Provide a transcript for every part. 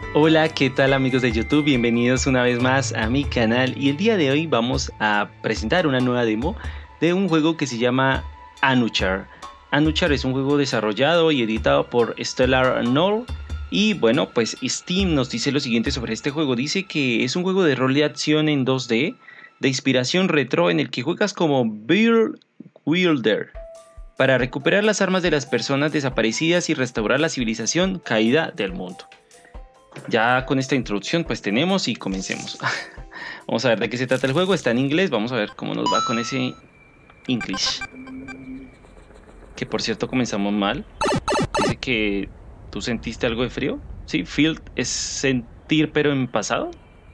Hola, ¿qué tal amigos de YouTube? Bienvenidos una vez más a mi canal y el día de hoy vamos a presentar una nueva demo de un juego que se llama Anuchar. Anuchar es un juego desarrollado y editado por Stellar Null y bueno, pues Steam nos dice lo siguiente sobre este juego. Dice que es un juego de rol de acción en 2D de inspiración retro en el que juegas como Bear Wielder para recuperar las armas de las personas desaparecidas y restaurar la civilización caída del mundo. Ya con esta introducción pues tenemos y comencemos. Vamos a ver de qué se trata el juego. Está en inglés, vamos a ver cómo nos va con ese English. Que por cierto comenzamos mal. Dice que tú sentiste algo de frío. Sí, feel es sentir pero en pasado.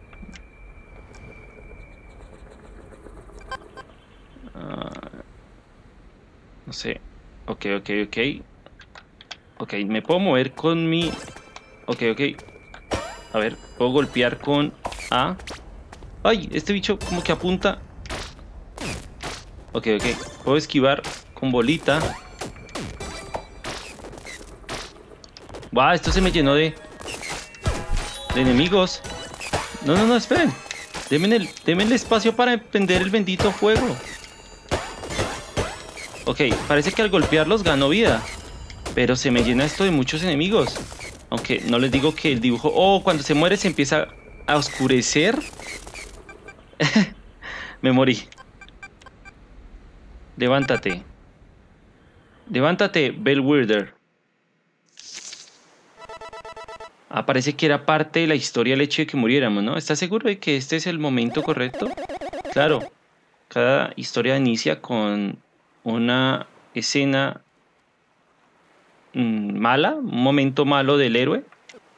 No sé. Ok. Ok, me puedo mover con mi... Ok. A ver, puedo golpear con A. ¡Ay! Este bicho como que apunta. Ok. Puedo esquivar con bolita. ¡Wow! Esto se me llenó de enemigos. No, esperen. Denme el espacio para prender el bendito fuego. Ok, parece que al golpearlos ganó vida. Pero se me llena esto de muchos enemigos. Aunque no les digo que el dibujo... Oh, cuando se muere se empieza a oscurecer. Me morí. Levántate. Levántate, Bellwether. Parece que era parte de la historia el hecho de que muriéramos, ¿no? ¿Estás seguro de que este es el momento correcto? Claro. Cada historia inicia con una escena mala, un momento malo del héroe.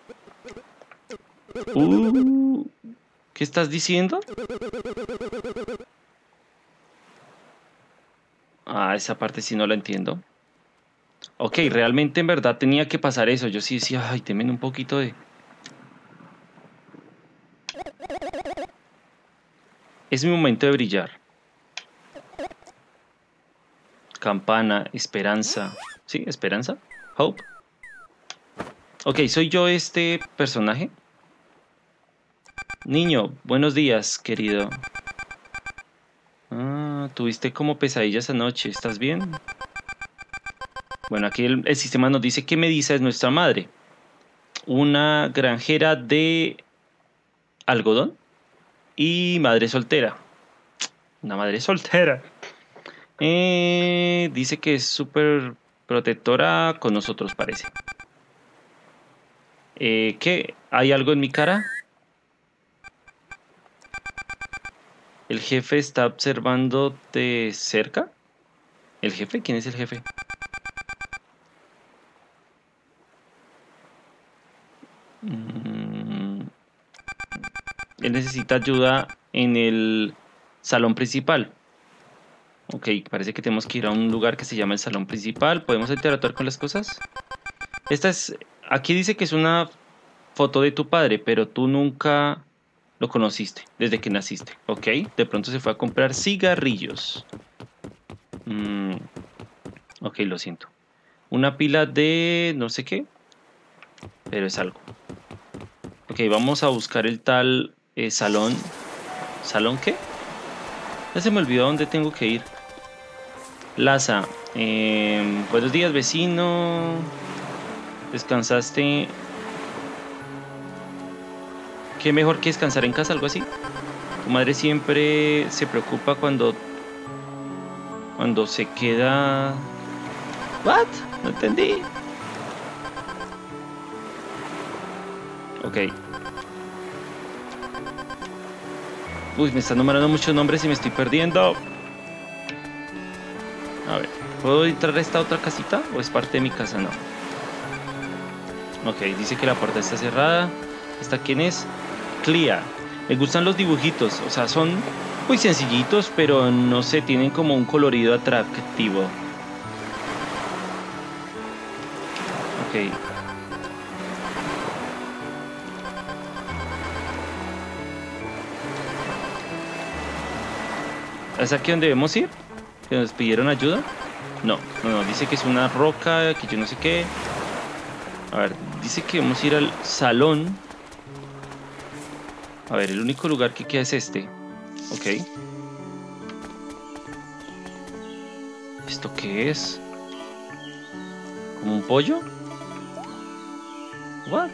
¿Qué estás diciendo? Esa parte sí no la entiendo. Ok, realmente en verdad tenía que pasar eso. Yo sí decía, ay, temen un poquito de... Es mi momento de brillar. Campana, esperanza. ¿Sí? ¿Esperanza? Hope. Ok, ¿soy yo este personaje? Niño, buenos días, querido. Tuviste como pesadillas anoche, ¿estás bien? Bueno, aquí el sistema nos dice que Medusa es nuestra madre. Una granjera de algodón y madre soltera. Una madre soltera. Dice que es súper protectora con nosotros, parece. ¿Qué? ¿Hay algo en mi cara? ¿El jefe está observando de cerca? ¿El jefe? ¿Quién es el jefe? Él necesita ayuda en el salón principal. Ok, parece que tenemos que ir a un lugar que se llama el salón principal. ¿Podemos interactuar con las cosas? Aquí dice que es una foto de tu padre, pero tú nunca lo conociste desde que naciste. Ok, de pronto se fue a comprar cigarrillos. Ok, lo siento. Una pila de no sé qué, pero es algo. Ok, vamos a buscar el tal salón. ¿Salón qué? Ya se me olvidó dónde tengo que ir. Laza. Buenos días, vecino. ¿Descansaste? ¿Qué mejor que descansar en casa? Algo así. Tu madre siempre se preocupa cuando se queda... ¿What? No entendí. Ok. Uy, me están nombrando muchos nombres y me estoy perdiendo. A ver, ¿puedo entrar a esta otra casita? ¿O es parte de mi casa? No. Ok, dice que la puerta está cerrada. ¿Esta quién es? Clea. Me gustan los dibujitos. O sea, son muy sencillitos, pero no sé, tienen como un colorido atractivo. Ok. ¿Es aquí donde debemos ir? ¿Que nos pidieron ayuda? No, dice que es una roca, que yo no sé qué. A ver, dice que vamos a ir al salón A ver, el único lugar que queda es este. Ok. ¿Esto qué es? ¿Como un pollo? ¿What?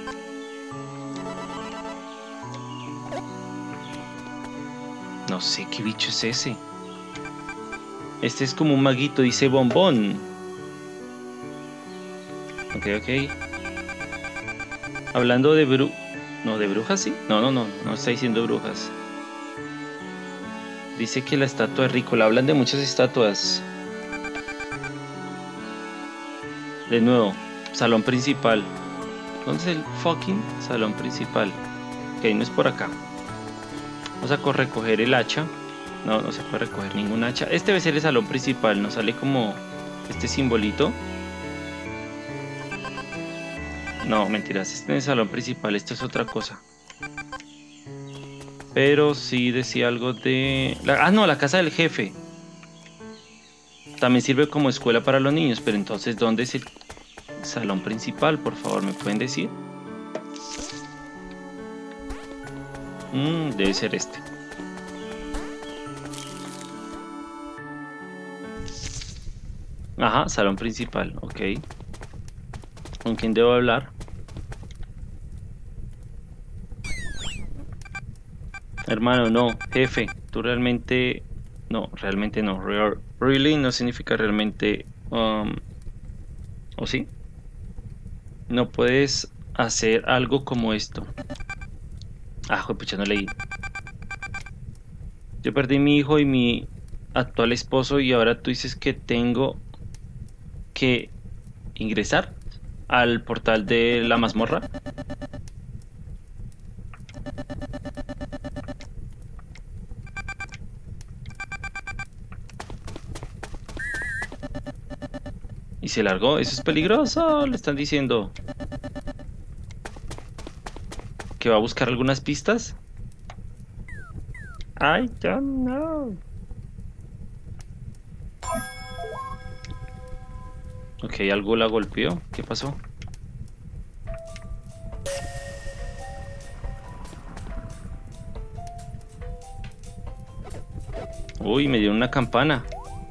No sé qué bicho es ese. Este es como un maguito, dice bombón. Ok, ok. Hablando de No, ¿de brujas sí? No está diciendo brujas. Dice que la estatua es ridícula. Hablan de muchas estatuas. De nuevo, salón principal. ¿Dónde es el fucking salón principal? Ok, no es por acá. Vamos a recoger el hacha. No, no se puede recoger ningún hacha. Este debe ser el salón principal. Nos sale como este simbolito. No, mentiras. Este es el salón principal. Esto es otra cosa. Pero sí decía algo de... no, la casa del jefe. También sirve como escuela para los niños. Pero entonces, ¿dónde es el salón principal? Por favor, ¿me pueden decir? Debe ser este. Ajá, salón principal, ok. ¿Con quién debo hablar? Hermano, no, jefe, tú realmente... No, realmente no. Really no significa realmente... ¿O sí? No puedes hacer algo como esto. Pucha, no leí. Yo perdí mi hijo y mi actual esposo y ahora tú dices que tengo que ingresar al portal de la mazmorra. Y se largó. Eso es peligroso, le están diciendo. ¿Que va a buscar algunas pistas? I don't know. Ok, algo la golpeó. ¿Qué pasó? Uy, me dieron una campana.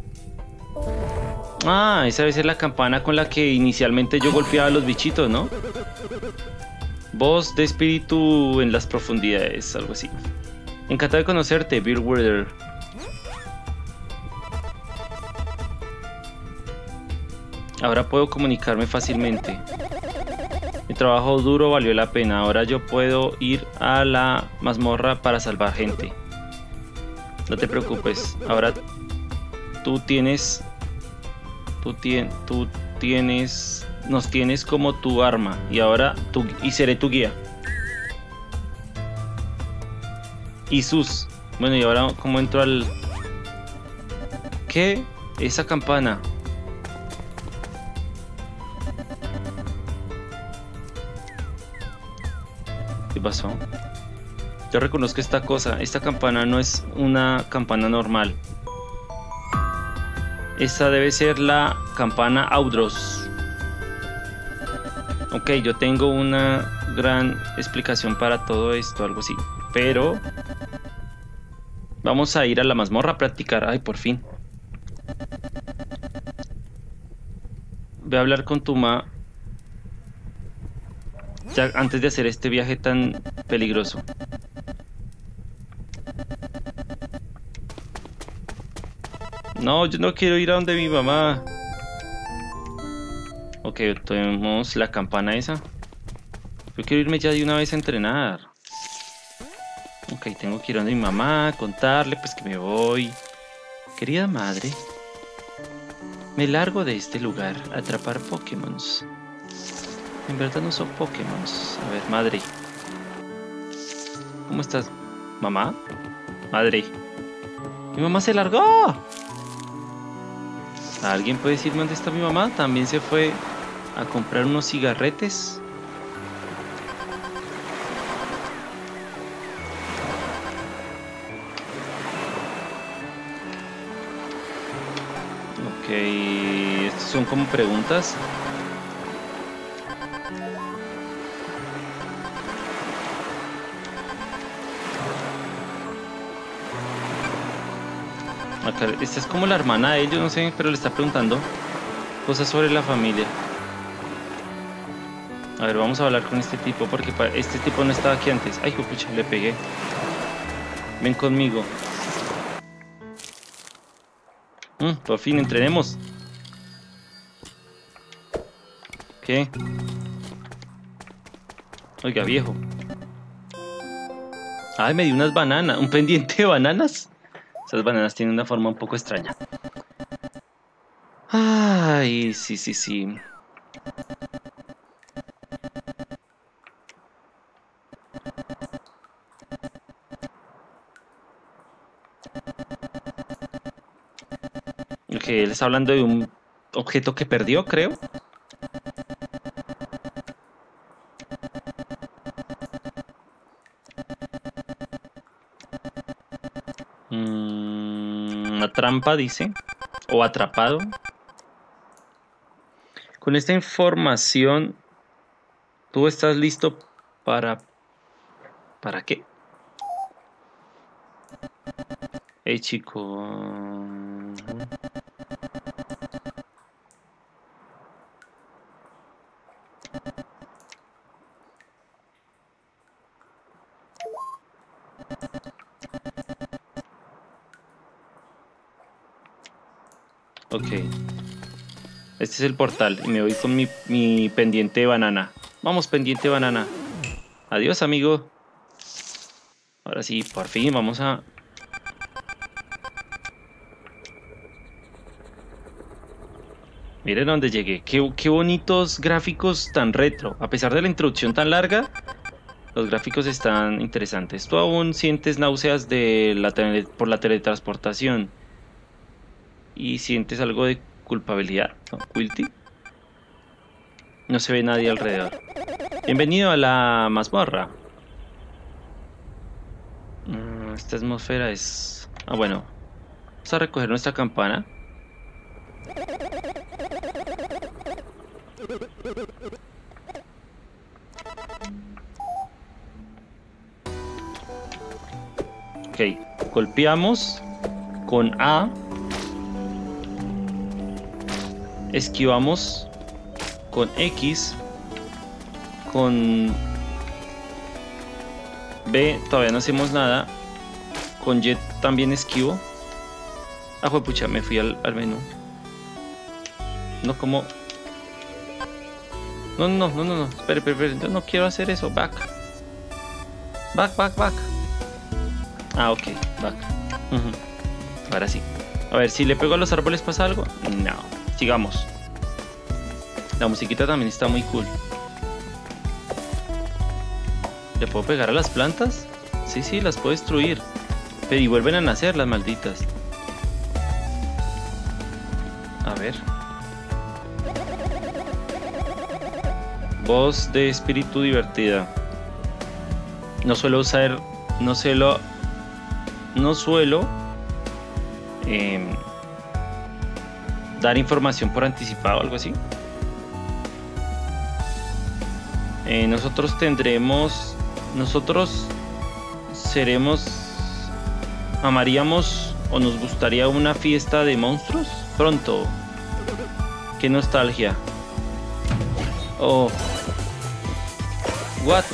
Esa debe ser la campana con la que inicialmente yo golpeaba a los bichitos, ¿no? Voz de espíritu en las profundidades, algo así. Encantado de conocerte, Beer Weather. Ahora puedo comunicarme fácilmente. Mi trabajo duro valió la pena. Ahora yo puedo ir a la mazmorra para salvar gente. No te preocupes. Ahora tú nos tienes como tu arma. Y ahora seré tu guía. Jesús. Bueno, y ahora ¿cómo entro al... ¿Qué? Esa campana. ¿Qué pasó? Yo reconozco esta cosa. Esta campana no es una campana normal. Esta debe ser la campana Audros. Ok, yo tengo una gran explicación para todo esto, algo así. Pero vamos a ir a la mazmorra a practicar. Ay, por fin. Voy a hablar con tu ma. Ya antes de hacer este viaje tan peligroso. No, yo no quiero ir a donde mi mamá. Ok, tenemos la campana esa. Yo quiero irme ya de una vez a entrenar. Ok, tengo que ir a donde mi mamá, contarle pues que me voy. Querida madre, me largo de este lugar a atrapar Pokémon. En verdad no son Pokémon. A ver, madre. ¿Cómo estás? ¿Mamá? Madre. ¡Mi mamá se largó! ¿Alguien puede decirme dónde está mi mamá? También se fue a comprar unos cigarretes. Ok, estos son como preguntas. Acá, esta es como la hermana de ellos, no sé, pero le está preguntando cosas sobre la familia. A ver, vamos a hablar con este tipo porque este tipo no estaba aquí antes. Ay, pucha, le pegué. Ven conmigo. Por fin, entrenemos. ¿Qué? Oiga, viejo. Ay, me dio unas bananas. ¿Un pendiente de bananas? Esas bananas tienen una forma un poco extraña. Ay, sí, sí, sí. Ok, él está hablando de un objeto que perdió, creo. Una trampa, dice. O atrapado. Con esta información, ¿tú estás listo para... ¿Para qué? Hey, chico. Ok. Este es el portal y me voy con mi pendiente de banana. Vamos, pendiente de banana. Adiós, amigo. Ahora sí, por fin vamos a... Miren dónde llegué. Qué bonitos gráficos tan retro. A pesar de la introducción tan larga, los gráficos están interesantes. ¿Tú aún sientes náuseas por la teletransportación? ¿Y sientes algo de culpabilidad? ¿No? ¿Guilty? No se ve nadie alrededor. Bienvenido a la mazmorra. Esta atmósfera es... Ah, bueno. Vamos a recoger nuestra campana. Ok. Golpeamos con A. Esquivamos con X. Con B todavía no hacemos nada. Con Y también esquivo. Ah, juepucha, me fui al menú. No, como... No. Espere. Yo no quiero hacer eso. Back. Ah, ok. Back. Ahora sí. A ver, si le pego a los árboles, ¿pasa algo? No. Sigamos. La musiquita también está muy cool. ¿Le puedo pegar a las plantas? Sí, las puedo destruir. Pero y vuelven a nacer las malditas. A ver. Voz de espíritu divertida. No suelo dar información por anticipado, algo así. Nosotros amaríamos o nos gustaría una fiesta de monstruos pronto. Qué nostalgia. Oh. What?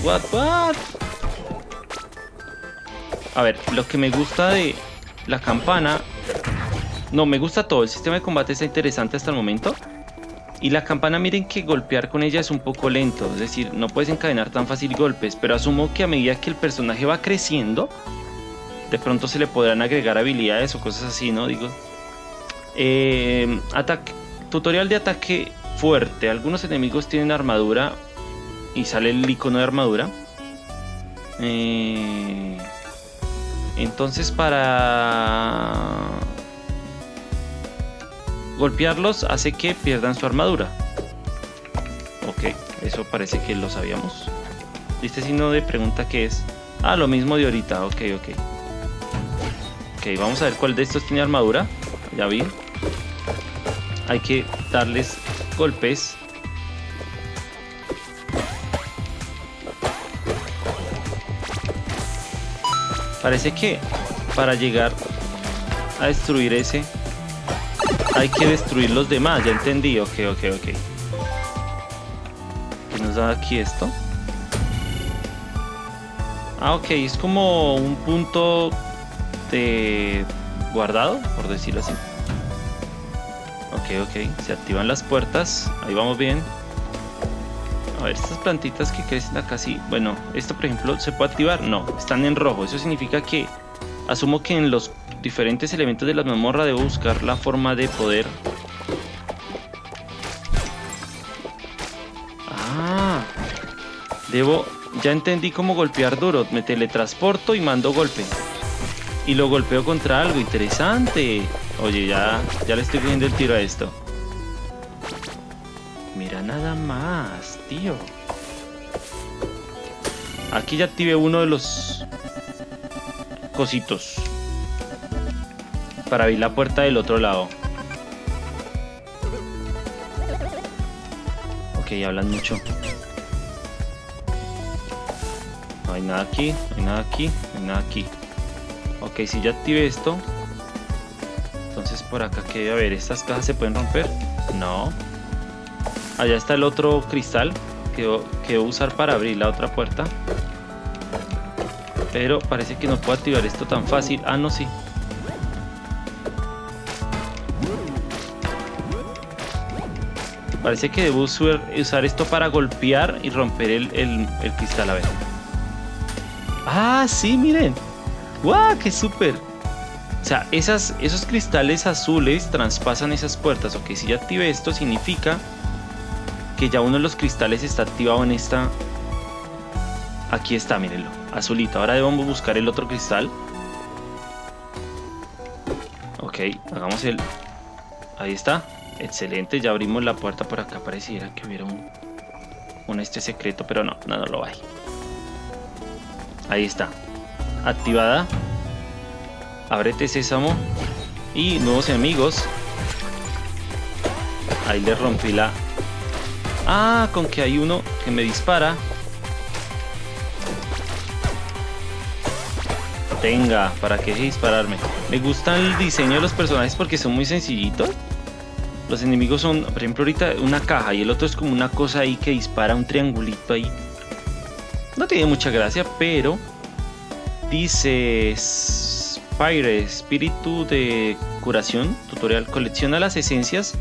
A ver, lo que me gusta de la campana... No, me gusta todo. El sistema de combate está interesante hasta el momento. Y la campana, miren que golpear con ella es un poco lento. Es decir, no puedes encadenar tan fácil golpes. Pero asumo que a medida que el personaje va creciendo, de pronto se le podrán agregar habilidades o cosas así, ¿no? Digo. Tutorial de ataque fuerte. Algunos enemigos tienen armadura y sale el icono de armadura. Entonces para golpearlos hace que pierdan su armadura. Ok, eso parece que lo sabíamos. Este signo de pregunta, ¿qué es? Ah, lo mismo de ahorita. Ok, vamos a ver cuál de estos tiene armadura. Ya vi. Hay que darles golpes. Parece que para llegar a destruir ese. Hay que destruir los demás, ya entendí. Ok. ¿Qué nos da aquí esto? Ah, ok, es como un punto de guardado, por decirlo así. Ok, se activan las puertas. Ahí vamos bien. A ver, estas plantitas que crecen acá, sí. Bueno, esto por ejemplo, ¿se puede activar? No, están en rojo. Eso significa que asumo que en los diferentes elementos de la mazmorra debo buscar la forma de poder... Ah, ya entendí cómo golpear duro. Me teletransporto y mando golpe. Y lo golpeo contra algo. Interesante. Oye, ya le estoy cogiendo el tiro a esto. Mira nada más, tío. Aquí ya activé uno de los cositos para abrir la puerta del otro lado. Ok, hablan mucho. No hay nada aquí, no hay nada aquí, no hay nada aquí. Ok, si ya activé esto, entonces por acá que debe haber. ¿Estas cajas se pueden romper? No. Allá está el otro cristal que debo usar para abrir la otra puerta. Pero parece que no puedo activar esto tan fácil. Ah, no, sí. Parece que debo usar esto para golpear y romper el cristal. A ver. Ah, sí, miren. ¡Guau! ¡Qué súper! O sea, esos cristales azules traspasan esas puertas. Ok, si ya activé esto, significa que ya uno de los cristales está activado en esta. Aquí está, mírenlo, azulito. Ahora debemos buscar el otro cristal. Ok, hagamos el... Ahí está, excelente. Ya abrimos la puerta. Por acá pareciera que hubiera un secreto, pero no lo hay. Ahí está, activada. Ábrete, sésamo. Y nuevos enemigos. Ahí le rompí la... Ah, con que hay uno que me dispara. Tenga, ¿para qué dispararme? Me gusta el diseño de los personajes porque son muy sencillitos. Los enemigos son, por ejemplo, ahorita una caja y el otro es como una cosa ahí que dispara un triangulito ahí. No tiene mucha gracia, pero dice Spire, espíritu de curación, tutorial. Colecciona las esencias.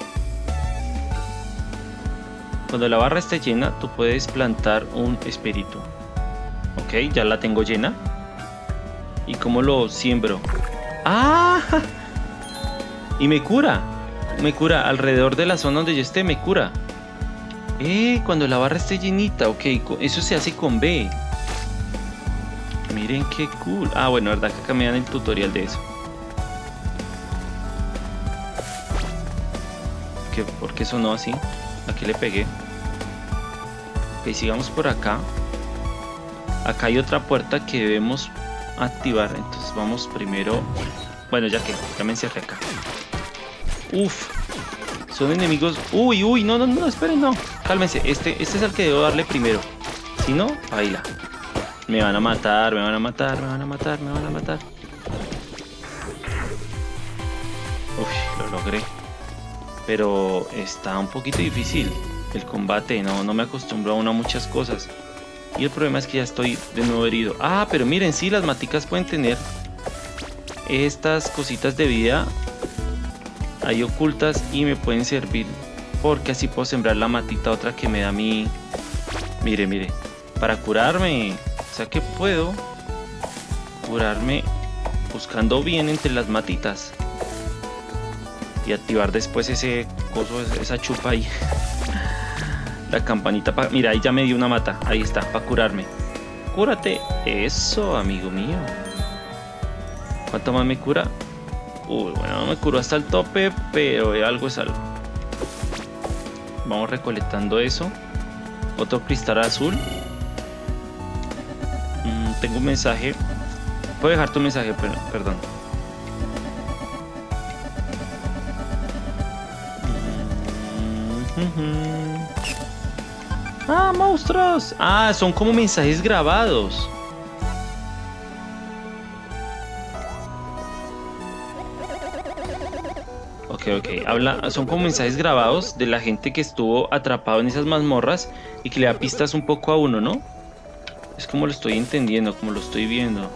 Cuando la barra esté llena, tú puedes plantar un espíritu. Ok, ya la tengo llena. ¿Y cómo lo siembro? ¡Ah! Y me cura. Me cura alrededor de la zona donde yo esté, me cura. Cuando la barra esté llenita. Ok, eso se hace con B. Miren qué cool. Ah, bueno, verdad que acá me dan el tutorial de eso. ¿Por qué sonó así? Aquí le pegué. Ok, sigamos por acá. Acá hay otra puerta que debemos activar. Entonces vamos primero. Bueno, ya me encerré acá. Uf, son enemigos. Uy, no, esperen, no. Cálmense, este es el que debo darle primero. Si no, baila. Me van a matar. Uy, lo logré. Pero está un poquito difícil el combate. No me acostumbro a muchas cosas. Y el problema es que ya estoy de nuevo herido. Ah, pero miren, sí, las maticas pueden tener estas cositas de vida ahí ocultas y me pueden servir, porque así puedo sembrar la matita otra que me da mi... Mire, para curarme. O sea que puedo curarme buscando bien entre las matitas y activar después ese coso, esa chupa ahí. La campanita para... Mira, ahí ya me dio una mata. Ahí está, para curarme. Cúrate. Eso, amigo mío. ¿Cuánto más me cura? Uy, bueno, no me curó hasta el tope, pero algo es algo. Vamos recolectando eso. Otro cristal azul. Tengo un mensaje. Puedo dejar tu mensaje, perdón. ¡Ah, monstruos! Ah, son como mensajes grabados. Ok, ok. Son como mensajes grabados de la gente que estuvo atrapado en esas mazmorras y que le da pistas un poco a uno, ¿no? Es como lo estoy entendiendo, como lo estoy viendo.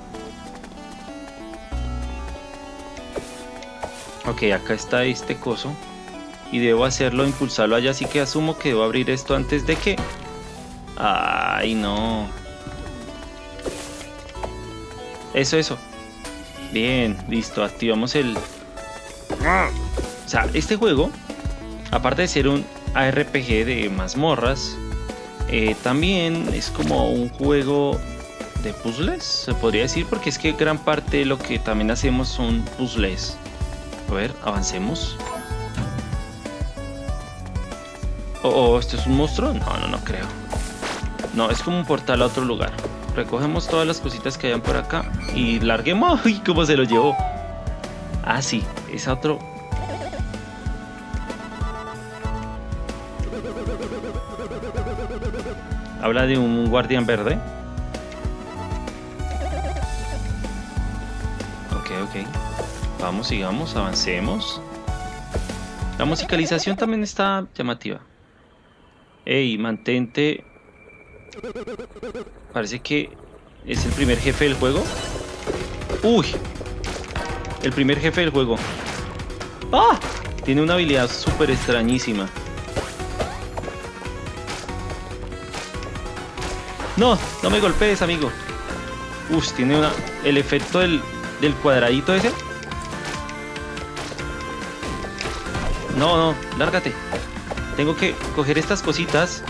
Ok, acá está este coso. Y debo hacerlo, impulsarlo allá, así que asumo que debo abrir esto antes de que... Ay, no. Eso. Bien, listo, activamos el... O sea, este juego, aparte de ser un ARPG de mazmorras, también es como un juego de puzzles, se podría decir, porque es que gran parte de lo que también hacemos son puzzles. A ver, avancemos. Oh, ¿esto es un monstruo? No creo. No, es como un portal a otro lugar. Recogemos todas las cositas que hayan por acá y larguemos. ¡Uy, cómo se lo llevó! Ah, sí, es otro... Habla de un guardián verde. Ok. Vamos, sigamos, avancemos. La musicalización también está llamativa. Ey, mantente. Parece que es el primer jefe del juego. Uy, el primer jefe del juego. ¡Ah! Tiene una habilidad súper extrañísima. No me golpees, amigo. Tiene el efecto del cuadradito ese. No, lárgate. Tengo que coger estas cositas.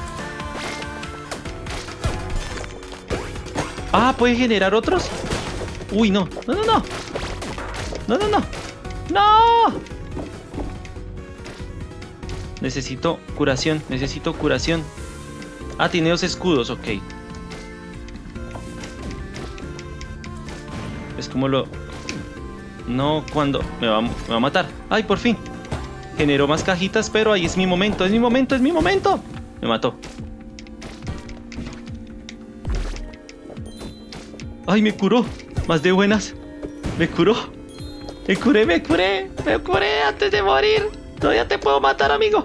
Ah, ¿puede generar otros? Uy, no. No. Necesito curación. Ah, tiene 2 escudos, ok. Es como lo... No, cuando me va a matar. ¡Ay, por fin! Generó más cajitas, pero ahí es mi momento. Me mató. ¡Ay, me curó! Más de buenas. Me curó. Me curé antes de morir. Todavía te puedo matar, amigo.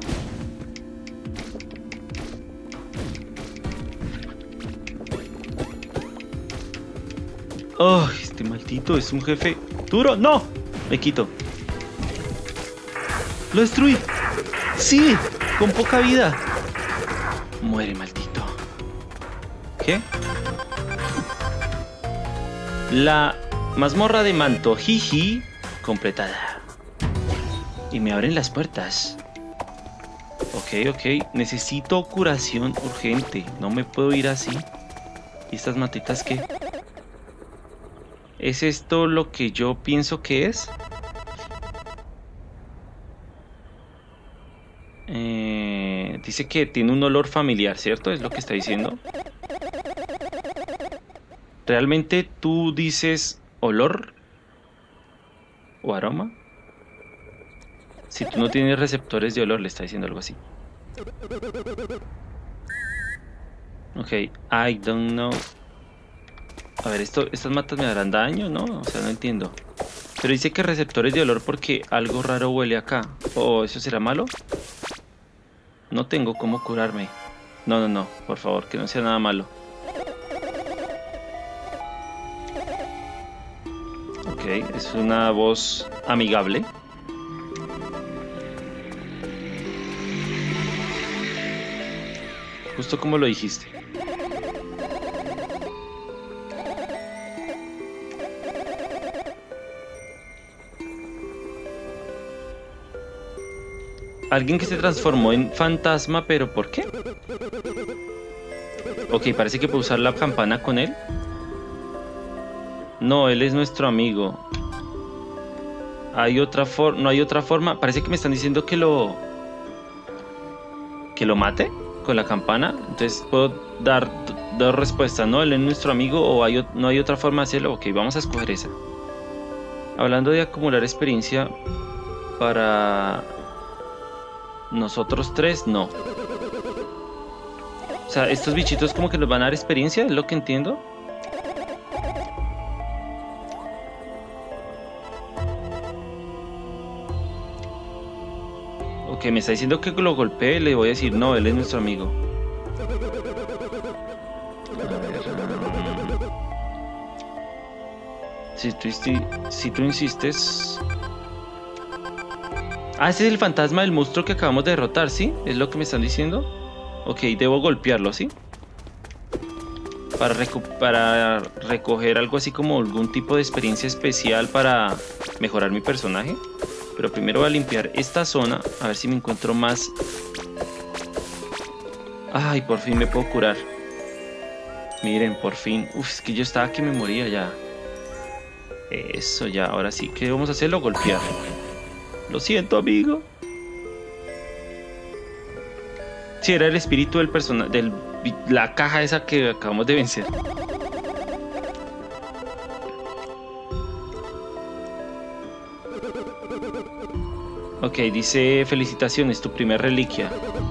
¡Oh, este maldito es un jefe duro! ¡No! Me quito. ¡Lo destruí! ¡Sí! Con poca vida. Muere, maldito. ¿Qué? La mazmorra de manto Jiji completada. Y me abren las puertas. Ok. Necesito curación urgente. No me puedo ir así. ¿Y estas matitas qué? ¿Es esto lo que yo pienso que es? Dice que tiene un olor familiar, ¿cierto? Es lo que está diciendo. ¿Realmente tú dices olor o aroma? Si tú no tienes receptores de olor, le está diciendo algo así. Ok, I don't know. A ver, estas matas me darán daño, ¿no? O sea, no entiendo. Pero dice que receptores de olor porque algo raro huele acá. ¿O eso será malo? No tengo cómo curarme. No, por favor, que no sea nada malo. Ok, es una voz amigable. Justo como lo dijiste. Alguien que se transformó en fantasma, pero ¿por qué? Ok, parece que puedo usar la campana con él. No, él es nuestro amigo. No hay otra forma. Parece que me están diciendo que lo mate con la campana. Entonces puedo dar dos respuestas, ¿no? Él es nuestro amigo o no hay otra forma de hacerlo. Ok, vamos a escoger esa. Hablando de acumular experiencia para nosotros tres, no. O sea, estos bichitos como que nos van a dar experiencia, es lo que entiendo. me está diciendo que lo golpee, le voy a decir, no, él es nuestro amigo. A ver, si tú insistes... Ah, ese es el fantasma del monstruo que acabamos de derrotar, ¿sí? ¿Es lo que me están diciendo? Ok, debo golpearlo, ¿sí? Para recoger algo así como algún tipo de experiencia especial para mejorar mi personaje. Pero primero voy a limpiar esta zona, a ver si me encuentro más. Ay, por fin me puedo curar. Miren, por fin. Uf, es que yo estaba que me moría ya. Eso ya, ahora sí. ¿Qué vamos a hacerlo? Golpear. Lo siento, amigo. Sí, era el espíritu del personaje, la caja esa que acabamos de vencer. Ok, dice felicitaciones, tu primer reliquia.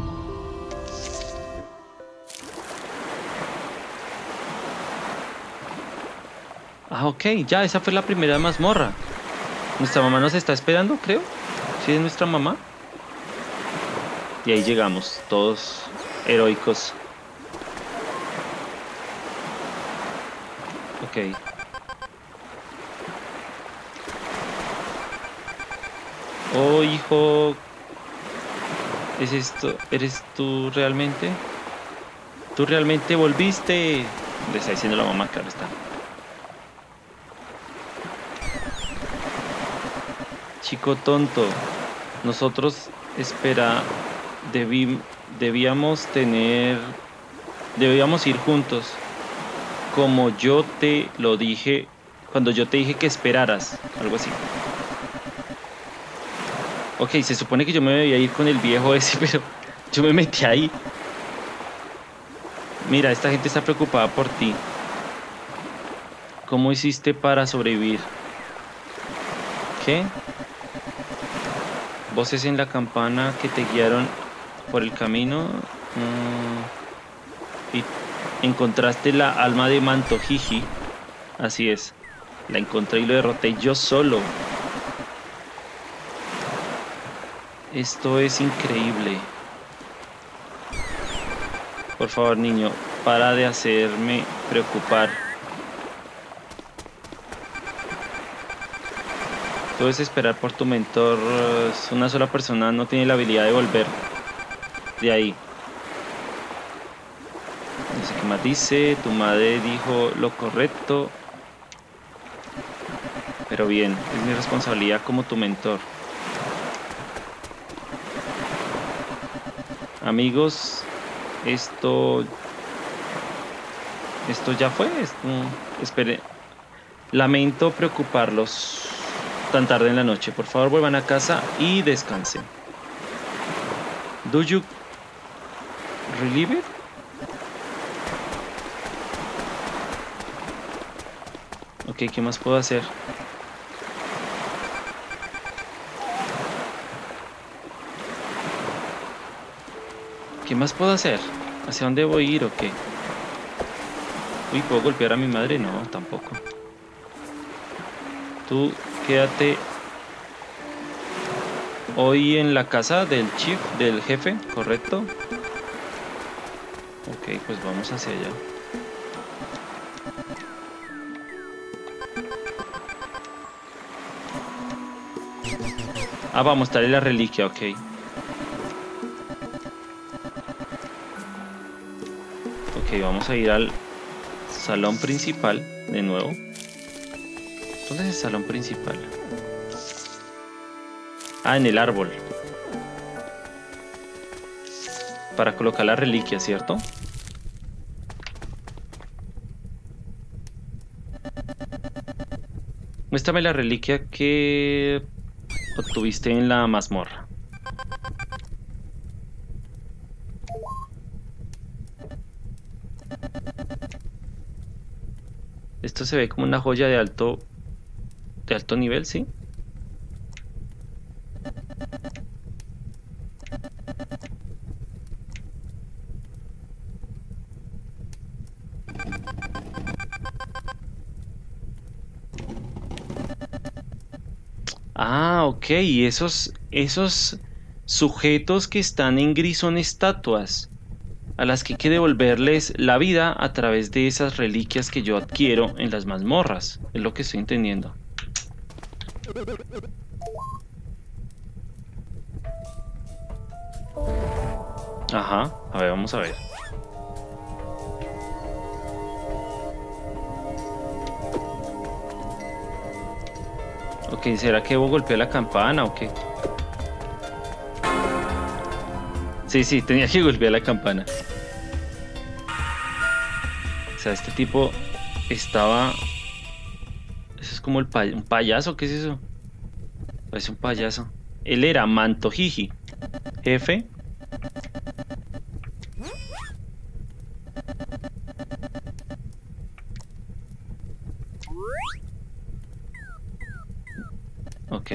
Ah, ok, ya, esa fue la primera mazmorra. Nuestra mamá nos está esperando, creo. Sí, es nuestra mamá. Y ahí llegamos, todos heroicos. Ok. Oh, hijo. ¿Es esto? ¿Eres tú realmente? ¿Tú realmente volviste? Le está diciendo la mamá, claro está. Chico tonto. Nosotros, debíamos ir juntos. Como yo te lo dije, cuando yo te dije que esperaras, algo así. Ok, se supone que yo me debía ir con el viejo ese, pero yo me metí ahí. Mira, esta gente está preocupada por ti. ¿Cómo hiciste para sobrevivir? ¿Qué? Voces en la campana que te guiaron por el camino. Y encontraste la alma de Mantojiji. Así es. La encontré y lo derroté yo solo. Esto es increíble. Por favor, niño, para de hacerme preocupar. Puedes esperar por tu mentor. Una sola persona no tiene la habilidad de volver de ahí. No sé qué más dice. Tu madre dijo lo correcto. Pero bien, es mi responsabilidad como tu mentor. Amigos, esto ya fue. Espere. Lamento preocuparlos tan tarde en la noche. Por favor, vuelvan a casa y descansen. Do you relieve it? Ok, ¿qué más puedo hacer? ¿Qué más puedo hacer? ¿Hacia dónde voy a ir o qué? Uy, ¿puedo golpear a mi madre? No, tampoco. Tú quédate hoy en la casa del chief, del jefe, ¿correcto? Ok, pues vamos hacia allá. Ah, vamos a darle la reliquia, ok. Ok, vamos a ir al salón principal de nuevo. ¿Dónde es el salón principal? Ah, en el árbol. Para colocar la reliquia, ¿cierto? Muéstrame la reliquia que obtuviste en la mazmorra. Esto se ve como una joya de alto nivel, ¿sí? Ah, ok, esos Sujetos que están en gris son estatuas, a las que hay que devolverles la vida a través de esas reliquias que yo adquiero en las mazmorras. Es lo que estoy entendiendo. Ajá, a ver, vamos a ver. Ok, ¿será que Evo golpeó la campana o qué? Sí, tenía que golpear la campana. O sea, este tipo estaba... Eso es como un payaso, ¿qué es eso? Parece un payaso. Él era Mantojiji, jefe. Ok.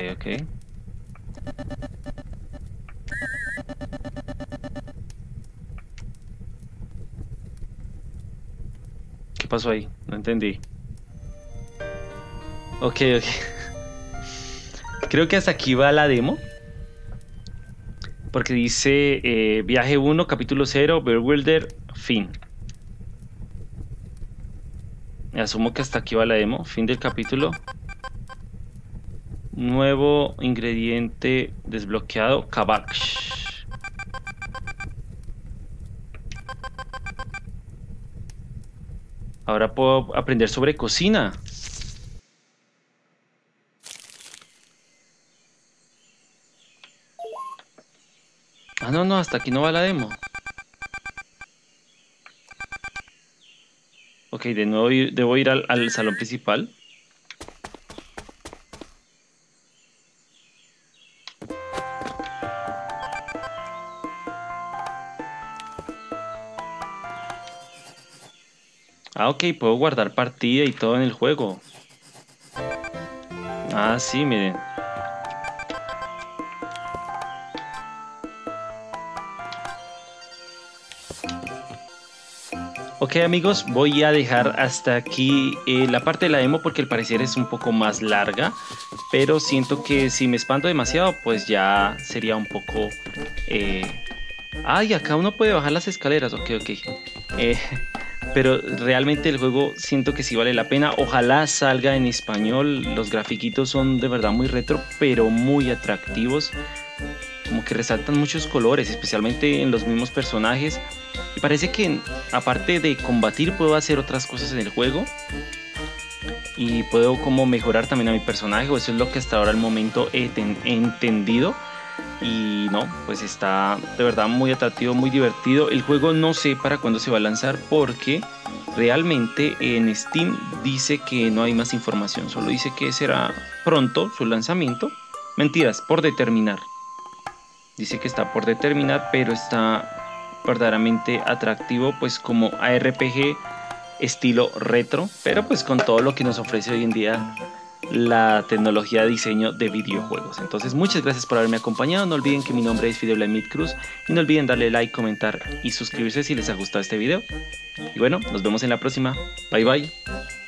¿Qué pasó ahí? No entendí. Ok. Creo que hasta aquí va la demo. Porque dice viaje 1, capítulo 0, Bewilder, fin. Asumo que hasta aquí va la demo. Fin del capítulo. Nuevo ingrediente desbloqueado, Kabaksh. Ahora puedo aprender sobre cocina. Ah, no, hasta aquí no va la demo. Ok, de nuevo debo ir al salón principal. Ah, ok, puedo guardar partida y todo en el juego. Ah, sí, miren. Ok, amigos, voy a dejar hasta aquí la parte de la demo porque al parecer es un poco más larga, pero siento que si me expando demasiado pues ya sería un poco... Ay, acá uno puede bajar las escaleras, ok. Pero realmente el juego siento que sí vale la pena. Ojalá salga en español. Los grafiquitos son de verdad muy retro, pero muy atractivos. Como que resaltan muchos colores, especialmente en los mismos personajes. Y parece que aparte de combatir puedo hacer otras cosas en el juego. Y puedo como mejorar también a mi personaje. O eso es lo que hasta ahora al momento he entendido. Y no, pues está de verdad muy atractivo, muy divertido. El juego no sé para cuándo se va a lanzar porque realmente en Steam dice que no hay más información. Solo dice que será pronto su lanzamiento. Mentiras, por determinar. Dice que está por determinar, pero está verdaderamente atractivo, pues como ARPG estilo retro, pero pues con todo lo que nos ofrece hoy en día la tecnología de diseño de videojuegos. Entonces muchas gracias por haberme acompañado. No olviden que mi nombre es Fidel Blamid Cruz y no olviden darle like, comentar y suscribirse si les ha gustado este video. Y bueno, nos vemos en la próxima. Bye bye.